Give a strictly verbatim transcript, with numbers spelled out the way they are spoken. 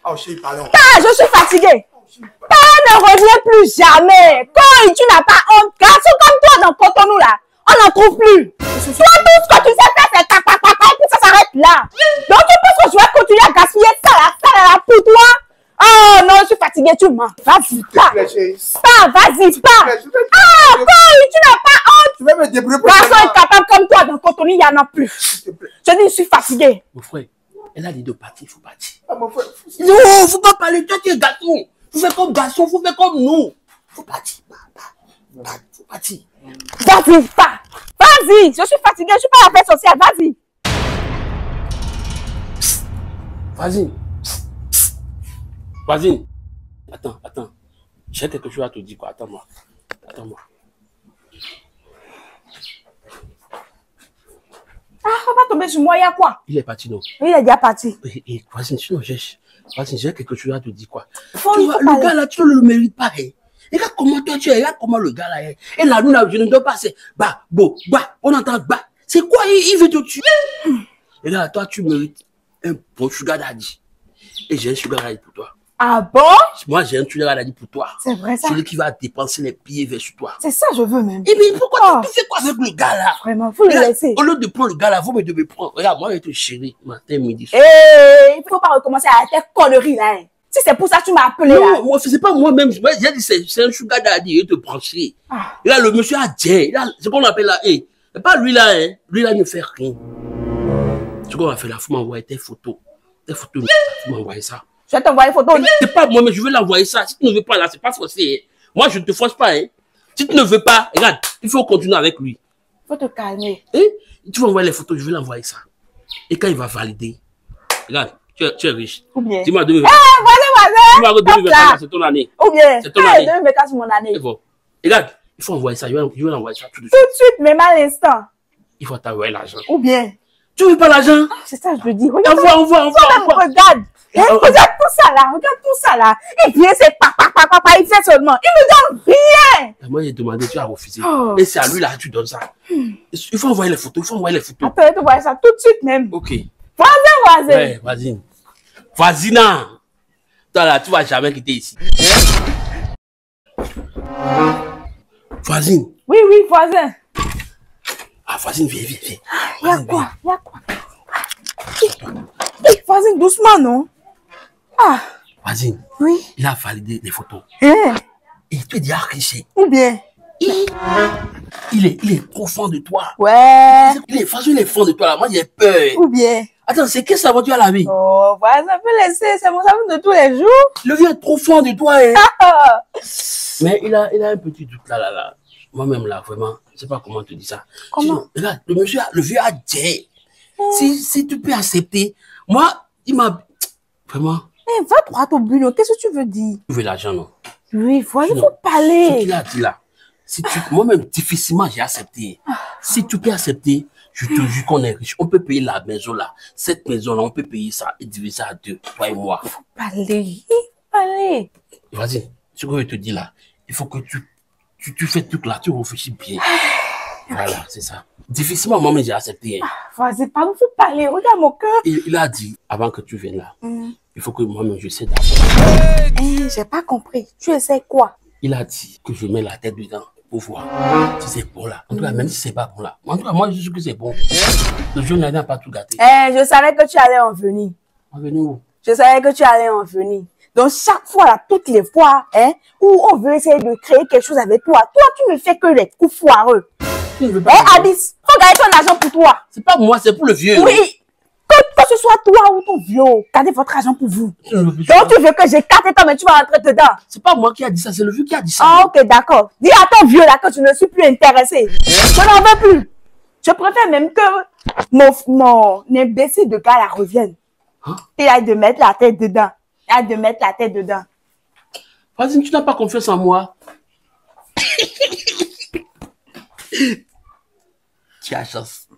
Oh, chérie, pardon. Ah, je suis fatiguée. Ah, ne reviens plus jamais. Quand tu n'as pas honte, garçon comme toi dans Cotonou là, on n'en trouve plus. Toi, tout ce que tu sais faire, c'est cac, cac, cac, et puis ça s'arrête là. Donc, tu penses que je vais continuer à gaspiller ça là, ça là, pour toi? Oh non, je suis fatiguée, tu mens. Vas-y, pas. Pas, vas-y, pas. Ah, quand tu n'as pas honte. Je vais me débrouiller pour garçon incapable comme toi dans Cotonou, il n'y en a plus. Je dis, je suis fatiguée. Mon frère, elle a dit de partir, il faut partir. Ah, mon frère. Non, il ne faut pas parler, toi tu es garçon. Faut faire comme garçon, faut faire comme nous. Faut partir, faut partir. Vas-y, pas. Vas-y, je suis fatiguée, je suis pas affaire sociale, vas-y. Vas-y. Vas-y. Attends, attends. J'ai quelque chose à te dire, quoi. Attends-moi. Attends-moi. Ah, on va tomber sur moi, il y a quoi? Il est parti, non? Il est déjà parti. Et, et vas-y, sinon, j'ai vas-y, j'ai quelque chose à te dire, quoi. Faut Tu vois, le parler. Gars là, tu ne le mérites pas, hein. Regarde comment toi tu es, regarde comment le gars là est. Et là, nous, là, je ne dois pas, c'est bah, bon, bah, on entend bah. C'est quoi, il, il veut te tuer? Et là, toi, tu mérites un bon sugar daddy. Et j'ai un sugar daddy pour toi. Ah bon? Moi, j'ai un sugar daddy pour toi. C'est vrai ça? Celui qui va dépenser les pieds vers sur toi. C'est ça, je veux même. Et mais pourquoi oh. tu fais quoi avec le gars là? Vraiment, faut le là, laisser. Au lieu de prendre le gars là, vous me devez prendre. Regarde, moi, je vais te chérir matin, midi. Eh, hey, il faut pas recommencer à tes conneries là. Hein. Si c'est pour ça que tu m'as appelé non, là. Moi, c'est pas moi-même. J'ai dit, c'est un sugar daddy, il te brancher. Ah. Et là, le monsieur a dit, c'est qu'on appelle là, hey, c'est pas lui là, hein. Lui là, il ne fait rien. Ce qu'on va faire là, il faut m'envoyer tes photos. Tes photos, il faut m'envoyer ça. Je vais t'envoyer une photo. C'est pas moi, mais je veux l'envoyer ça. Si tu ne veux pas là, c'est pas forcé. Hein. Moi, je ne te force pas. Hein. Si tu ne veux pas, regarde, il faut continuer avec lui. Il faut te calmer. Hein? Tu vas envoyer les photos, je vais l'envoyer ça. Et quand il va valider, regarde. Tu es, tu es riche. Ou bien. Dis-moi deux mille. Eh, voilà, voilà. deux mille vingt-quatre, c'est ton année. Ou bien. C'est ton année. deux mille vingt-quatre, c'est mon année. Bon. Regarde, il faut envoyer ça. Je vais, je vais l'envoyer ça tout de suite. Tout de suite, même à l'instant. Il faut t'envoyer l'argent. Ou bien. Tu veux pas l'argent? Ah, c'est ça, je le dis. Regarde. Envoie, envoie, envoie. envoie. Regarde. Hein, oh, regarde tout ça là. Regarde tout ça là. Et puis, c'est papa, papa, papa. Il fait seulement. Il me donne rien. Moi, j'ai demandé, tu as refusé. Oh. Et c'est à lui là que tu donnes ça. Hmm. Il faut envoyer les photos. Il faut envoyer les photos. Attends, je vais t'envoyer ça tout de suite même. Ok. Voisin, voisin. Ouais, vas-y. Voisina. Toi là, tu vas jamais quitter ici. Voisine. Oui, oui, voisin. Ah, voisine, viens, viens, viens. Il y a quoi? Il y a quoi? Hey, voisine, doucement, non? Ah. Voisine. Oui. Il a validé les photos. Hein? Et tu es déjà riche. Ou bien? Il, il, est, il est profond de toi. Ouais. Il est, franchement, il est fond de toi là. Moi, j'ai peur. Ou bien? Attends, c'est quel savon tu as lavé? Oh, voisin, peux laisser. C'est mon savon de tous les jours. Le vieux est trop fond de toi. Hein. Ah. Mais il a, il a un petit doute là, là, là. Moi-même là, vraiment, je ne sais pas comment te dire ça. Comment? Si, regarde, le monsieur, le vieux a dit. Oh. Si, si tu peux accepter. Moi, il m'a... Vraiment. Eh, va droit au but, qu'est-ce que tu veux dire? Tu veux l'argent, non? Oui, voyez, il faut parler. Ce qu'il a dit là, si tu... moi-même, difficilement, j'ai accepté. Si tu peux accepter, je te jure qu'on est riche. On peut payer la maison là. Cette maison-là, on peut payer ça et diviser ça à deux, toi et moi. Il faut parler. Il faut parler. Vas-y, ce que je te dis là, il faut que tu, tu, tu fais tout là, tu réfléchis bien. Voilà, c'est ça. Difficilement, moi-même, j'ai accepté. Hein. Ah, vas-y, pardon, il faut parler. Regarde mon cœur. Il, il a dit, avant que tu viennes là, mm. il faut que moi-même, je sais d'abord. Eh, j'ai pas compris. Tu essaies quoi? Il a dit que je mets la tête dedans pour voir si c'est bon là. En tout cas, même si c'est pas bon là. En tout cas, moi, je suis que c'est bon. Le jour n'a pas tout gâté. Eh, je savais que tu allais en venir. En venir où? Je savais que tu allais en venir. Donc, chaque fois, là, toutes les fois, hein, où on veut essayer de créer quelque chose avec toi, toi, tu ne fais que les coups foireux. Tu ne veux pas. Eh, Alice, faut gagner ton argent pour toi. C'est pas moi, c'est pour le vieux. Oui. Que, que ce soit toi ou ton vieux, gardez votre argent pour vous. Donc, tu veux que j'écarte toi, mais tu vas rentrer dedans. C'est pas moi qui a dit ça, c'est le vieux qui a dit ça. Ah, ok, d'accord. Dis à ton vieux, là, que tu ne suis plus intéressé. Je n'en veux plus. Je préfère même que mon, mon imbécile de gars, là, revienne. Hein? Il a de mettre la tête dedans. Il a de mettre la tête dedans. Vas-y, tu n'as pas confiance en moi. Tu as chance.